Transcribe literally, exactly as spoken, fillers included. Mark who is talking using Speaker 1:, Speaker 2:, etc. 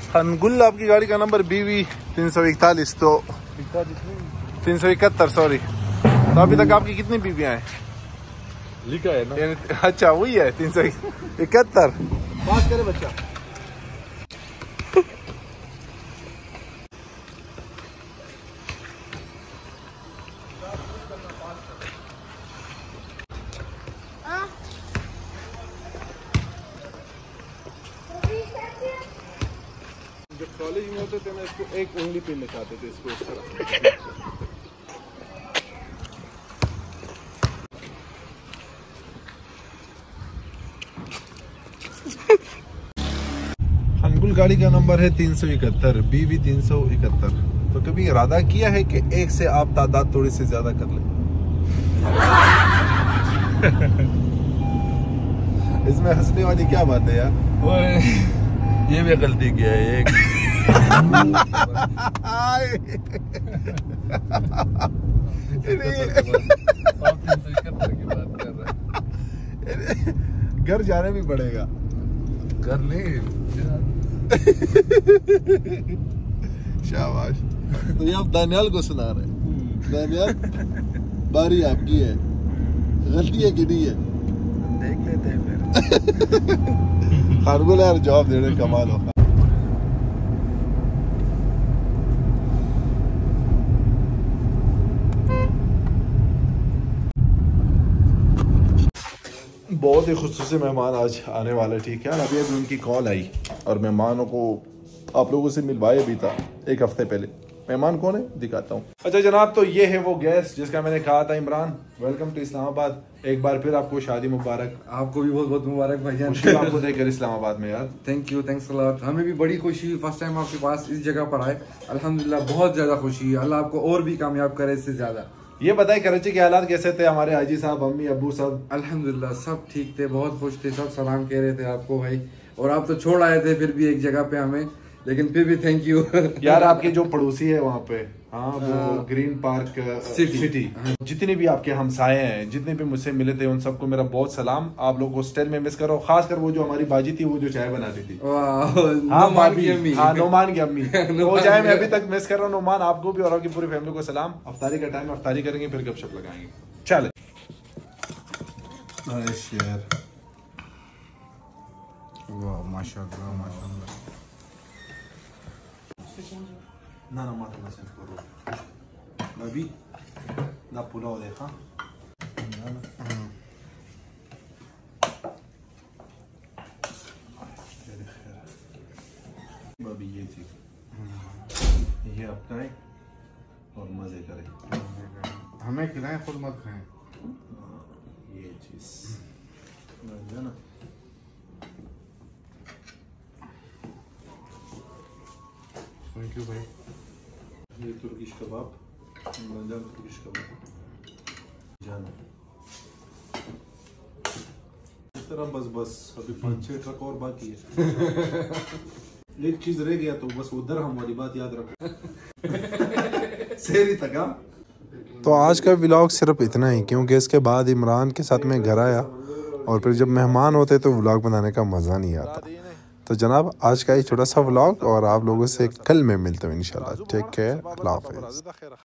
Speaker 1: हनगुल आपकी गाड़ी का नंबर बी वी तीन सौ इकतालीस, तो तीन सौ इकहत्तर सॉरी। तो अभी तक आपकी कितनी बीवियाँ हैं?
Speaker 2: लिखा है ना।
Speaker 1: अच्छा वही है तीन सौ इकहत्तर।
Speaker 2: बात करे बच्चा।
Speaker 1: जब कॉलेज में होते थे ना इसको एक उंगली पे निकालते थे इसको इस तरह। हनगुल गाड़ी का नंबर है तीन सौ इकहत्तर, बी वी तीन सौ इकहत्तर। तो कभी इरादा किया है कि एक से आप तादाद थोड़ी सी ज्यादा कर लें? इसमें हंसने वाली क्या बात है यार?
Speaker 2: ये भी गलती किया है एक।
Speaker 1: घर जाने भी पड़ेगा।
Speaker 2: घर नहीं
Speaker 1: शाबाश। तो ये आप दानियाल को सुना रहे हैं। दानियाल बारी आपकी है, गलती है कि नहीं है?
Speaker 2: देख लेते हैं फिर।
Speaker 1: हनगुल यार जवाब देने कमाल होगा। बहुत ही खुसूसी मेहमान आज आने वाले, ठीक है। अभी अभी उनकी कॉल आई और मेहमानों को आप लोगों से मिलवाया भी था एक हफ्ते पहले। मेहमान कौन है दिखाता हूँ। अच्छा जनाब, तो ये है वो गेस्ट जिसका मैंने कहा था, इमरान। Welcome to Islamabad. एक बार फिर आपको शादी मुबारक।
Speaker 3: आपको भी बहुत बहुत मुबारक भाईजान।
Speaker 1: खुशी आपको देखकर इस्लामाबाद में यार।
Speaker 3: Thank you, thanks a lot. हमें भी बड़ी खुशी, फर्स्ट टाइम आपके पास इस जगह पर आए। अल्हम्दुलिल्लाह बहुत ज्यादा खुशी है। अल्लाह आपको और भी कामयाब करे इससे ज्यादा।
Speaker 1: ये बताएं कराची के हालात कैसे थे? हमारे हाजी साहब, अम्मी, अब्बू सब?
Speaker 3: अल्हम्दुलिल्लाह सब ठीक थे, बहुत खुश थे, सब सलाम कह रहे थे आपको भाई। और आप तो छोड़ आए थे फिर भी एक जगह पे हमें, लेकिन फिर भी थैंक यू।
Speaker 1: यार आपके जो पड़ोसी है वहाँ पे, हाँ वो ग्रीन पार्क
Speaker 3: सिटी,
Speaker 1: सिटी, जितने भी आपके हमसाए हैं, जितने भी मुझसे मिले थे, उन सबको मेरा बहुत सलाम। आप लोग को स्टेल में मिस करो, खासकर वो जो हमारी बाजी थी, वो जो चाय बनाती थी। हाँ भाभी, हाँ नोमान की अम्मी। वो चाय मैं अभी तक मिस कर रहा हूँ। नोमान आपको भी और आपकी पूरी फैमिली को सलाम। अफ्तारी का टाइम, अफ्तारी करेंगे फिर गपशप लगाएंगे। चले शेयर।
Speaker 3: वाह माशाअल्लाह माशाअल्लाह।
Speaker 1: ना ना माता ना सेंड करो अभी ना पुलाव देखा। अभी ये थी, ये आपका है और मजे करें।
Speaker 3: हमें खिलाएं, खुद मत खाएं।
Speaker 1: ये चीज ना
Speaker 3: थैंक यू भाई।
Speaker 1: ये तुर्किश कबाब, तुर्किश कबाब जाना इस तरह। बस बस अभी पाँच छह ट्रक और बाकी है। एक चीज रह गया तो बस वो दरहम वाली बात याद रखो। सेरी तक। तो आज का व्लॉग सिर्फ इतना ही, क्योंकि इसके बाद इमरान के साथ मैं घर आया और फिर जब मेहमान होते तो व्लॉग बनाने का मज़ा नहीं आता। तो जनाब आज का ये छोटा सा व्लॉग, और आप लोगों से कल मैं मिलता हूँ इंशाल्लाह। टेक केयर, अल्लाह हाफ़िज़।